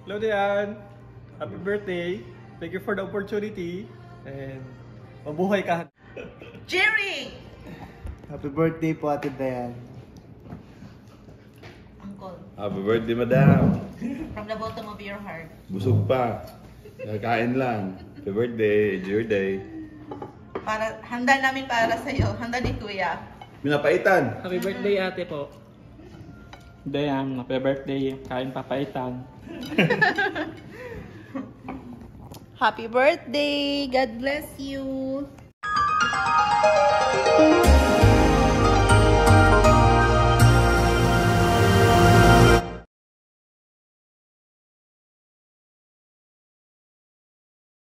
Hello, Dayan. Happy birthday. Thank you for the opportunity. And mabuhay ka. Jerry! Happy birthday po, Ate Dayan. Uncle, Happy birthday, madam. from the bottom of your heart. Busog pa. Nakain lang. Happy birthday. Enjoy your day. Handa namin para sa'yo. Handa ni Kuya. Minapaitan. Happy birthday, ate po. Dayan, happy birthday. Kain papaitan. Happy birthday! God bless you!